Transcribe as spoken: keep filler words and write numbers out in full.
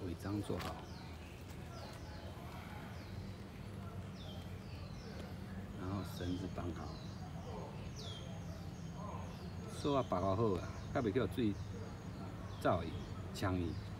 尾章做好，然后绳子绑好，锁啊绑好好啊，较袂叫水走去呛伊。